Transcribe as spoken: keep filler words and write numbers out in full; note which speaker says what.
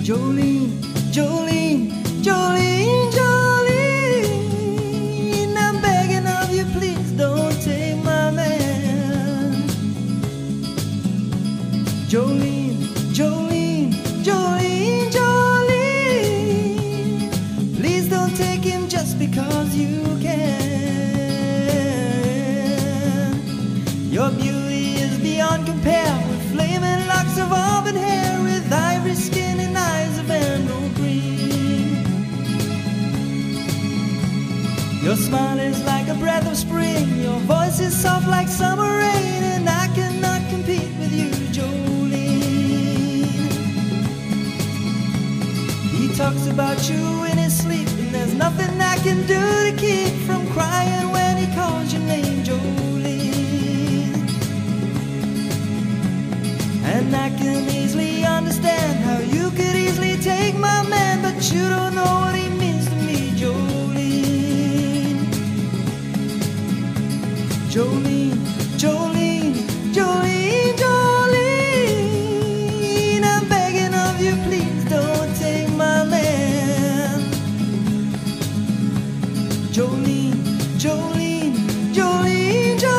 Speaker 1: Jolene, Jolene, Jolene, Jolene, I'm begging of you, please don't take my man. Jolene, Jolene, Jolene, Jolene, please don't take him just because you can. Your beauty is beyond compare, with flaming locks of auburn hair, with ivory skin and eyes of emerald green. Your smile is like a breath of spring, your voice is soft like summer rain, and I cannot compete with you, Jolene. He talks about you in his sleep, and there's nothing I can do to keep from crying when he calls your name, Jolene. And I can easily understand how you could easily take my man, but you don't know what he means to me, Jolene. Jolene, Jolene, Jolene, Jolene, I'm begging of you, please don't take my man. Jolene, Jolene, Jolene, Jolene.